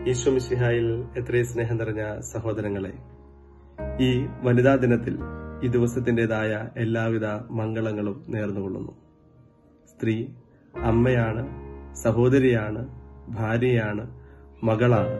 ഈശോ മിശിഹായിൽ എത്രയും സ്നേഹം നിറഞ്ഞ സഹോദരങ്ങളെ, ഈ വനിതാ ദിനത്തിൽ ഈ ദിവസത്തിന്റേതായ എല്ലാവിധ മംഗളങ്ങളും നേർന്നുകൊള്ളുന്നു. സ്ത്രീ അമ്മയാണ്, സഹോദരിയാണ്, ഭാര്യയാണ്, മകളാണ്.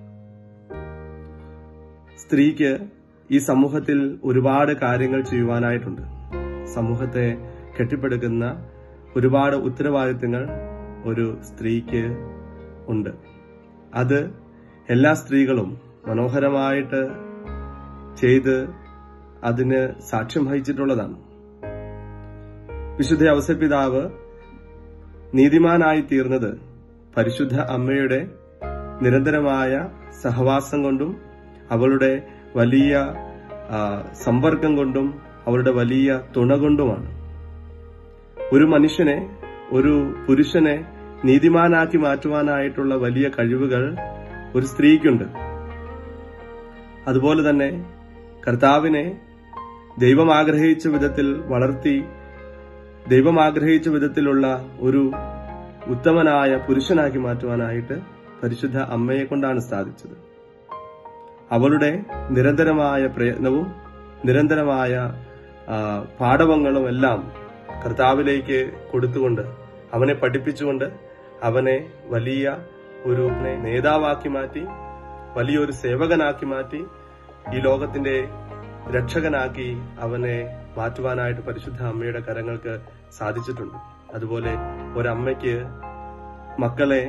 സ്ത്രീക്ക് ഈ സമൂഹത്തിൽ ഒരുപാട് കാര്യങ്ങൾ ചെയ്യുവാനായിട്ടുണ്ട്. സമൂഹത്തെ കെട്ടിപ്പടുക്കുന്ന ഒരുപാട് ഉത്തരവാദിത്തങ്ങൾ ഒരു സ്ത്രീക്ക് ഉണ്ട്. അത് എല്ലാ സ്ത്രീകളും മനോഹരമായിട്ട് ചെയ്ത് അതിന് സാക്ഷ്യം വഹിച്ചിട്ടുള്ളതാണ്. വിശുദ്ധ ഔസേപ്പിതാവ് നീതിമാനായി തീർന്നത് പരിശുദ്ധ അമ്മയുടെ നിരന്തരമായ സഹവാസം കൊണ്ടും അവളുടെ വലിയ സമ്പർക്കം കൊണ്ടും അവളുടെ വലിയ തുണ കൊണ്ടുമാണ്. ഒരു മനുഷ്യനെ, ഒരു പുരുഷനെ നീതിമാനാക്കി മാറ്റുവാനായിട്ടുള്ള വലിയ കഴിവുകൾ ഒരു സ്ത്രീക്കുണ്ട്. അതുപോലെ തന്നെ കർത്താവിനെ ദൈവം ആഗ്രഹിച്ച വിധത്തിൽ വളർത്തി ദൈവം ആഗ്രഹിച്ച വിധത്തിലുള്ള ഒരു ഉത്തമനായ പുരുഷനാക്കി മാറ്റുവാനായിട്ട് പരിശുദ്ധ അമ്മയെ കൊണ്ടാണ് സാധിച്ചത്. അവളുടെ നിരന്തരമായ പ്രയത്നവും നിരന്തരമായ പാഠവങ്ങളും എല്ലാം കർത്താവിലേക്ക് കൊടുത്തുകൊണ്ട്, അവനെ പഠിപ്പിച്ചുകൊണ്ട്, അവനെ വലിയ ഒരു നേതാവാക്കി മാറ്റി, വലിയൊരു സേവകനാക്കി മാറ്റി, ഈ ലോകത്തിന്റെ രക്ഷകനാക്കി അവനെ മാറ്റുവാനായിട്ട് പരിശുദ്ധ അമ്മയുടെ കരങ്ങൾക്ക് സാധിച്ചിട്ടുണ്ട്. അതുപോലെ ഒരമ്മയ്ക്ക് മക്കളെ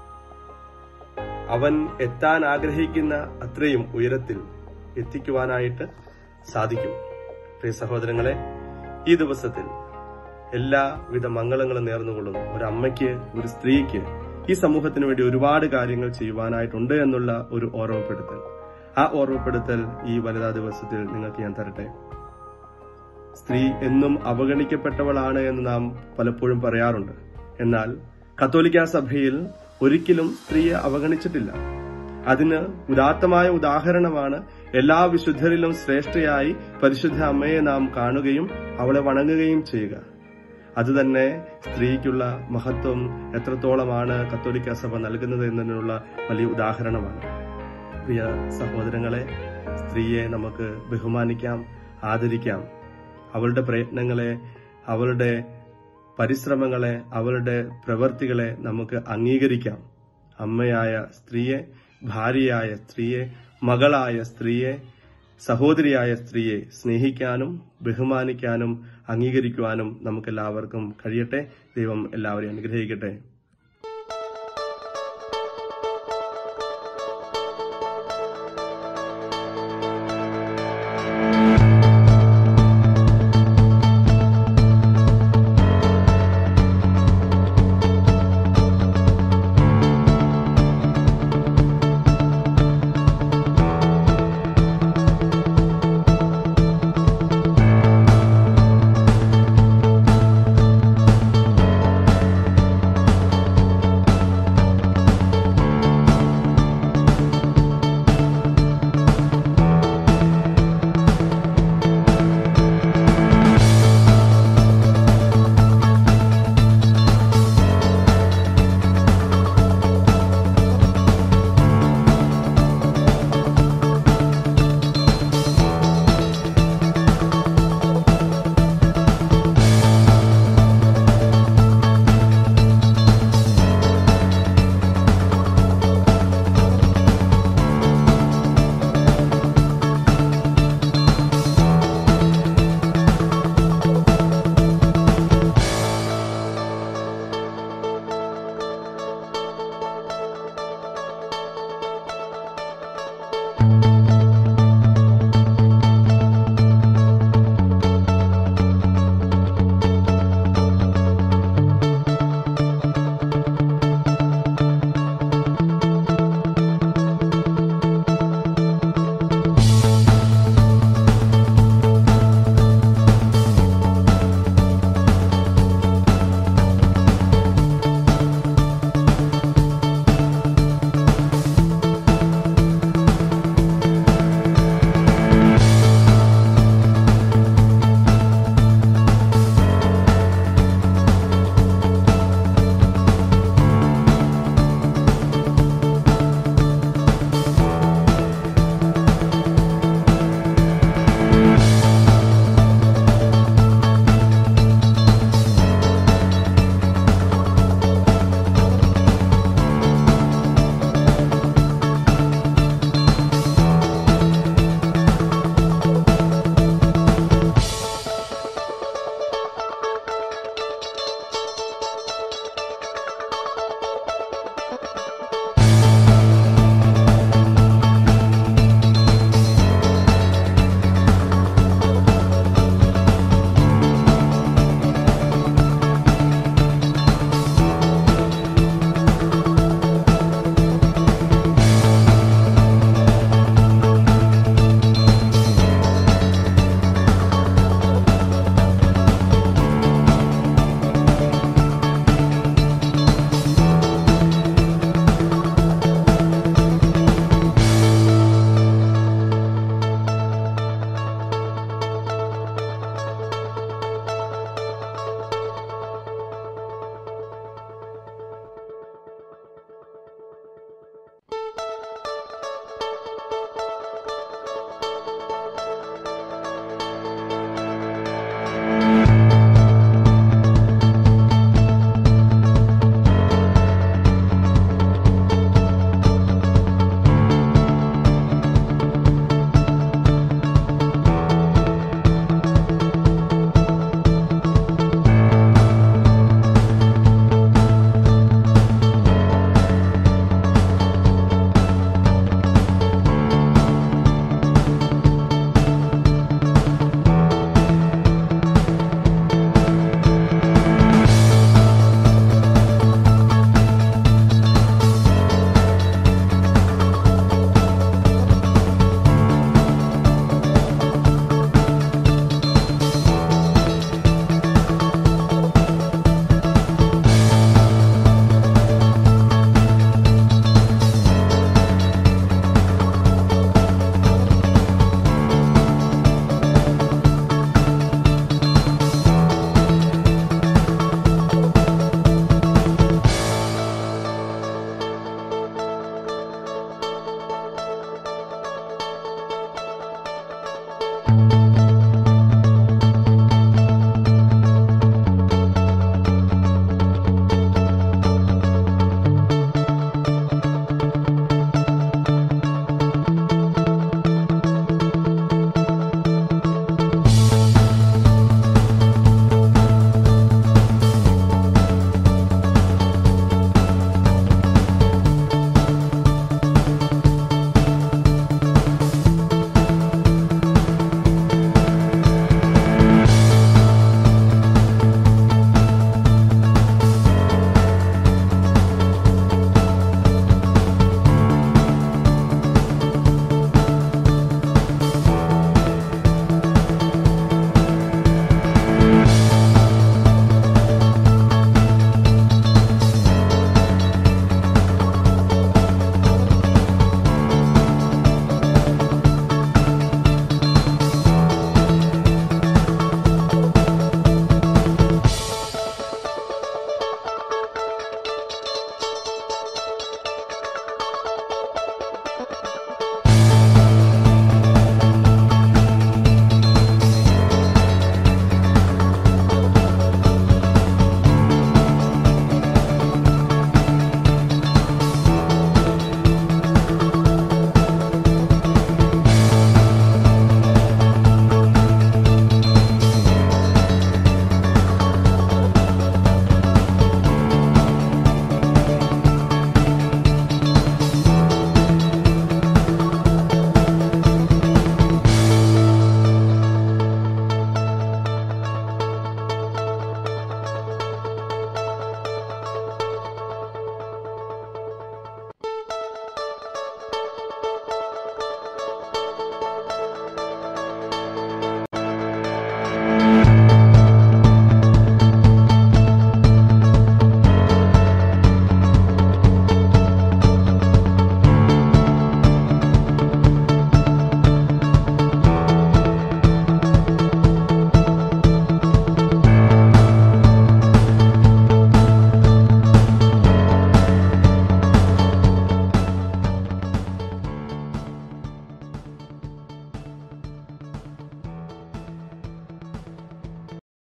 അവൻ എത്താൻ ആഗ്രഹിക്കുന്ന അത്രയും ഉയരത്തിൽ എത്തിക്കുവാനായിട്ട് സാധിക്കും. പ്രിയ സഹോദരങ്ങളെ, ഈ ദിവസത്തിൽ എല്ലാവിധ മംഗളങ്ങളും നേർന്നുകൊള്ളുന്നു. ഒരമ്മയ്ക്ക്, ഒരു സ്ത്രീക്ക് ഈ സമൂഹത്തിന് വേണ്ടി ഒരുപാട് കാര്യങ്ങൾ ചെയ്യുവാനായിട്ടുണ്ട് എന്നുള്ള ഒരു ഓർമ്മപ്പെടുത്തൽ. ആ ഓർമ്മപ്പെടുത്തൽ ഈ വനിതാ ദിവസത്തിൽ നിങ്ങൾക്ക് ഞാൻ തരട്ടെ. സ്ത്രീ എന്നും അവഗണിക്കപ്പെട്ടവളാണ് എന്ന് നാം പലപ്പോഴും പറയാറുണ്ട്. എന്നാൽ കത്തോലിക്കാ സഭയിൽ ഒരിക്കലും സ്ത്രീയെ അവഗണിച്ചിട്ടില്ല. അതിന് ഉദാത്തമായ ഉദാഹരണമാണ് എല്ലാ വിശുദ്ധരിലും ശ്രേഷ്ഠയായി പരിശുദ്ധ അമ്മയെ നാം കാണുകയും അവളെ വണങ്ങുകയും ചെയ്യുക. അതുതന്നെ സ്ത്രീക്കുള്ള മഹത്വം എത്രത്തോളമാണ് കത്തോലിക്ക സഭ നൽകുന്നത് എന്നതിനുള്ള വലിയ ഉദാഹരണമാണ്. പ്രിയ സഹോദരങ്ങളെ, സ്ത്രീയെ നമുക്ക് ബഹുമാനിക്കാം, ആദരിക്കാം. അവളുടെ പ്രയത്നങ്ങളെ, അവളുടെ പരിശ്രമങ്ങളെ, അവളുടെ പ്രവൃത്തികളെ നമുക്ക് അംഗീകരിക്കാം. അമ്മയായ സ്ത്രീയെ, ഭാര്യയായ സ്ത്രീയെ, മകളായ സ്ത്രീയെ, സഹോദരിയായ സ്ത്രീയെ സ്നേഹിക്കാനും ബഹുമാനിക്കാനും അംഗീകരിക്കുവാനും നമുക്കെല്ലാവർക്കും കഴിയട്ടെ. ദൈവം എല്ലാവരെയും അനുഗ്രഹിക്കട്ടെ.